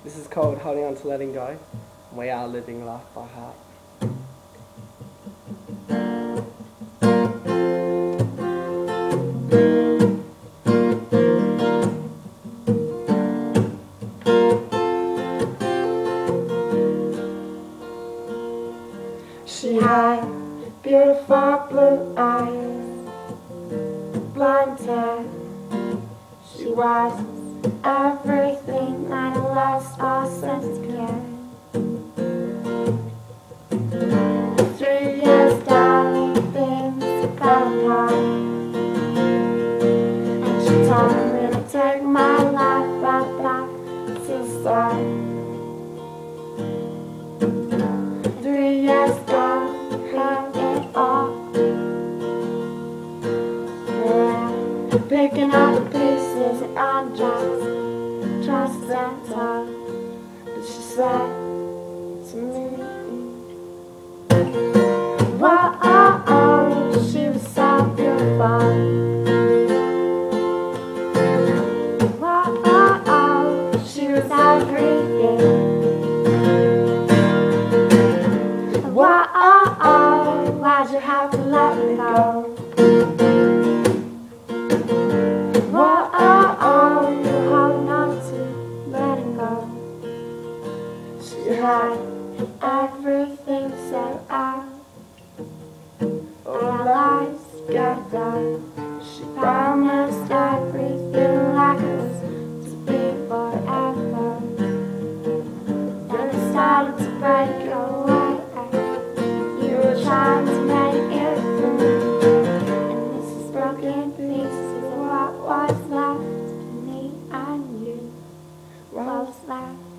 This is called Holding On to Letting Go. We are living life by heart. She had beautiful blue eyes, blonde hair. She was everything I lost all sense of care. 3 years down, things fell apart, and she told me to take my life back to start. 3 years gone, had it all. Yeah, picking up the pieces and just and time. But she said to me, whoa, she was so beautiful. Whoa, she was everything. Why'd you have to let me go? Whoa, you're holding on to letting go. She had everything set out, all our lives together. She promised everything like it was to be forever. Then it started to break away. Trying to make it through, and this is broken pieces of what was left of me and you. What was left?